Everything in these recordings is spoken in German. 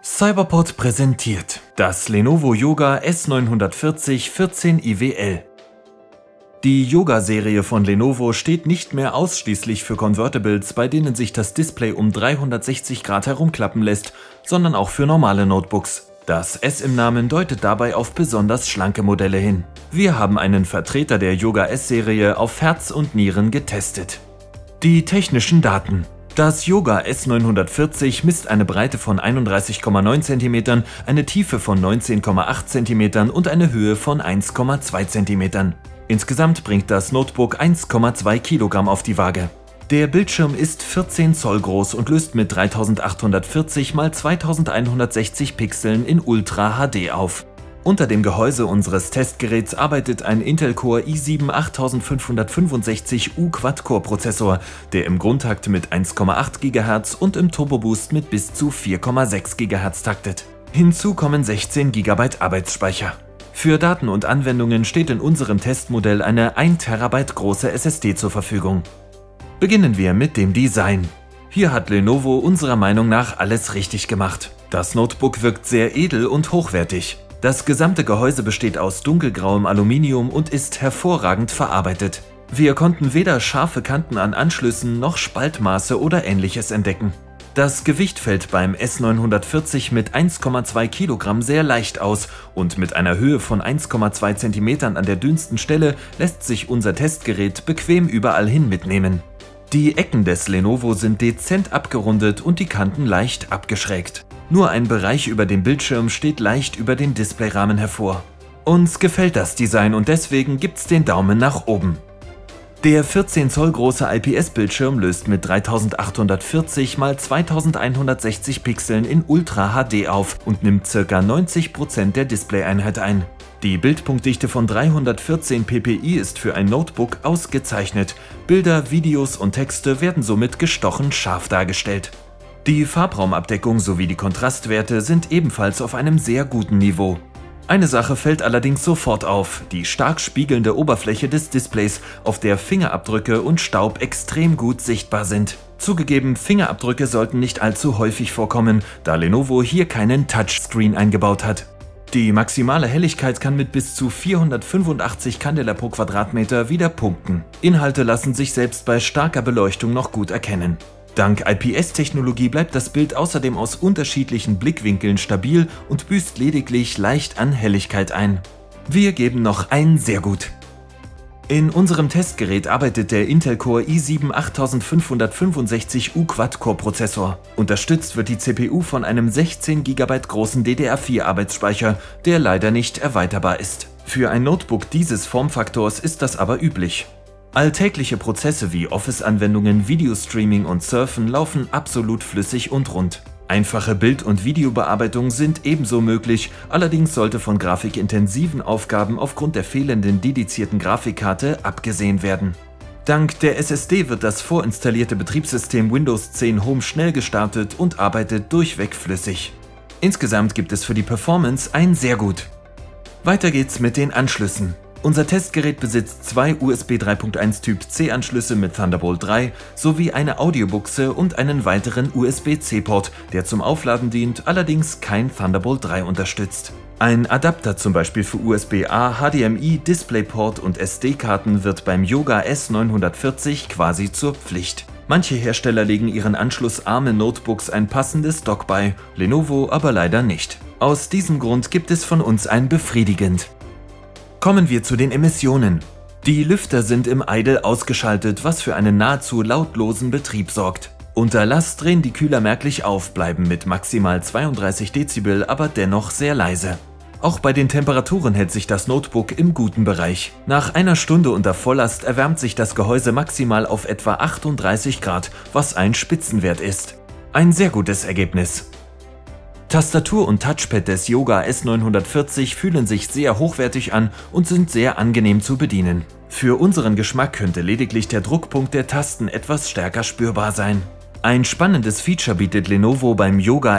Cyberport präsentiert das Lenovo Yoga S940 14 IWL. Die Yoga-Serie von Lenovo steht nicht mehr ausschließlich für Convertibles, bei denen sich das Display um 360 Grad herumklappen lässt, sondern auch für normale Notebooks. Das S im Namen deutet dabei auf besonders schlanke Modelle hin. Wir haben einen Vertreter der Yoga S-Serie auf Herz und Nieren getestet. Die technischen Daten. Das Yoga S940 misst eine Breite von 31,9 cm, eine Tiefe von 19,8 cm und eine Höhe von 1,2 cm. Insgesamt bringt das Notebook 1,2 Kilogramm auf die Waage. Der Bildschirm ist 14 Zoll groß und löst mit 3840 x 2160 Pixeln in Ultra HD auf. Unter dem Gehäuse unseres Testgeräts arbeitet ein Intel Core i7-8565U Quad-Core-Prozessor, der im Grundtakt mit 1,8 GHz und im Turbo-Boost mit bis zu 4,6 GHz taktet. Hinzu kommen 16 GB Arbeitsspeicher. Für Daten und Anwendungen steht in unserem Testmodell eine 1 TB große SSD zur Verfügung. Beginnen wir mit dem Design. Hier hat Lenovo unserer Meinung nach alles richtig gemacht. Das Notebook wirkt sehr edel und hochwertig. Das gesamte Gehäuse besteht aus dunkelgrauem Aluminium und ist hervorragend verarbeitet. Wir konnten weder scharfe Kanten an Anschlüssen noch Spaltmaße oder ähnliches entdecken. Das Gewicht fällt beim S940 mit 1,2 Kilogramm sehr leicht aus und mit einer Höhe von 1,2 cm an der dünnsten Stelle lässt sich unser Testgerät bequem überall hin mitnehmen. Die Ecken des Lenovo sind dezent abgerundet und die Kanten leicht abgeschrägt. Nur ein Bereich über dem Bildschirm steht leicht über den Displayrahmen hervor. Uns gefällt das Design und deswegen gibt's den Daumen nach oben. Der 14 Zoll große IPS-Bildschirm löst mit 3840 x 2160 Pixeln in Ultra HD auf und nimmt ca. 90% der Displayeinheit ein. Die Bildpunktdichte von 314 ppi ist für ein Notebook ausgezeichnet. Bilder, Videos und Texte werden somit gestochen scharf dargestellt. Die Farbraumabdeckung sowie die Kontrastwerte sind ebenfalls auf einem sehr guten Niveau. Eine Sache fällt allerdings sofort auf: die stark spiegelnde Oberfläche des Displays, auf der Fingerabdrücke und Staub extrem gut sichtbar sind. Zugegeben, Fingerabdrücke sollten nicht allzu häufig vorkommen, da Lenovo hier keinen Touchscreen eingebaut hat. Die maximale Helligkeit kann mit bis zu 485 Candela pro Quadratmeter wieder punkten. Inhalte lassen sich selbst bei starker Beleuchtung noch gut erkennen. Dank IPS-Technologie bleibt das Bild außerdem aus unterschiedlichen Blickwinkeln stabil und büßt lediglich leicht an Helligkeit ein. Wir geben noch ein sehr gut. In unserem Testgerät arbeitet der Intel Core i7-8565U Quad-Core-Prozessor. Unterstützt wird die CPU von einem 16 GB großen DDR4-Arbeitsspeicher, der leider nicht erweiterbar ist. Für ein Notebook dieses Formfaktors ist das aber üblich. Alltägliche Prozesse wie Office-Anwendungen, Videostreaming und Surfen laufen absolut flüssig und rund. Einfache Bild- und Videobearbeitung sind ebenso möglich, allerdings sollte von grafikintensiven Aufgaben aufgrund der fehlenden dedizierten Grafikkarte abgesehen werden. Dank der SSD wird das vorinstallierte Betriebssystem Windows 10 Home schnell gestartet und arbeitet durchweg flüssig. Insgesamt gibt es für die Performance ein sehr gut. Weiter geht's mit den Anschlüssen. Unser Testgerät besitzt zwei USB 3.1 Typ C Anschlüsse mit Thunderbolt 3 sowie eine Audiobuchse und einen weiteren USB-C-Port, der zum Aufladen dient, allerdings kein Thunderbolt 3 unterstützt. Ein Adapter zum Beispiel für USB-A, HDMI, DisplayPort und SD-Karten wird beim Yoga S940 quasi zur Pflicht. Manche Hersteller legen ihren anschlussarmen Notebooks ein passendes Dock bei, Lenovo aber leider nicht. Aus diesem Grund gibt es von uns ein befriedigend. Kommen wir zu den Emissionen. Die Lüfter sind im Idle ausgeschaltet, was für einen nahezu lautlosen Betrieb sorgt. Unter Last drehen die Kühler merklich auf, bleiben mit maximal 32 Dezibel aber dennoch sehr leise. Auch bei den Temperaturen hält sich das Notebook im guten Bereich. Nach einer Stunde unter Volllast erwärmt sich das Gehäuse maximal auf etwa 38 Grad, was ein Spitzenwert ist. Ein sehr gutes Ergebnis. Tastatur und Touchpad des Yoga S940 fühlen sich sehr hochwertig an und sind sehr angenehm zu bedienen. Für unseren Geschmack könnte lediglich der Druckpunkt der Tasten etwas stärker spürbar sein. Ein spannendes Feature bietet Lenovo beim Yoga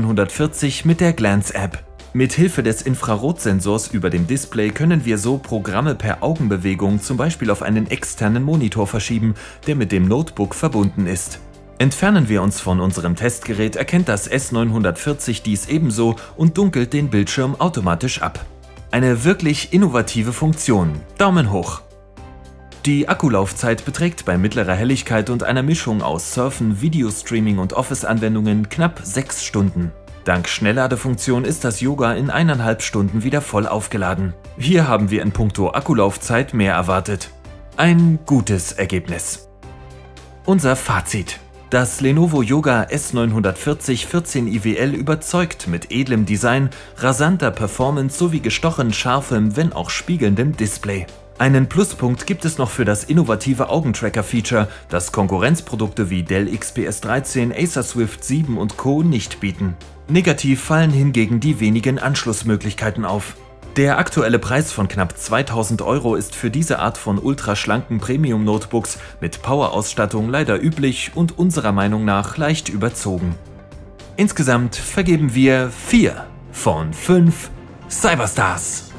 S940 mit der Glance-App. Mit Hilfe des Infrarotsensors über dem Display können wir so Programme per Augenbewegung zum Beispiel auf einen externen Monitor verschieben, der mit dem Notebook verbunden ist. Entfernen wir uns von unserem Testgerät, erkennt das S940 dies ebenso und dunkelt den Bildschirm automatisch ab. Eine wirklich innovative Funktion. Daumen hoch! Die Akkulaufzeit beträgt bei mittlerer Helligkeit und einer Mischung aus Surfen, Videostreaming und Office-Anwendungen knapp 6 Stunden. Dank Schnellladefunktion ist das Yoga in 1,5 Stunden wieder voll aufgeladen. Hier haben wir in puncto Akkulaufzeit mehr erwartet. Ein gutes Ergebnis. Unser Fazit: Das Lenovo Yoga S940 14 IWL überzeugt mit edlem Design, rasanter Performance sowie gestochen scharfem, wenn auch spiegelndem Display. Einen Pluspunkt gibt es noch für das innovative Augentracker-Feature, das Konkurrenzprodukte wie Dell XPS 13, Acer Swift 7 und Co. nicht bieten. Negativ fallen hingegen die wenigen Anschlussmöglichkeiten auf. Der aktuelle Preis von knapp 2000 € ist für diese Art von ultraschlanken Premium-Notebooks mit Power-Ausstattung leider üblich und unserer Meinung nach leicht überzogen. Insgesamt vergeben wir 4 von 5 Cyberstars.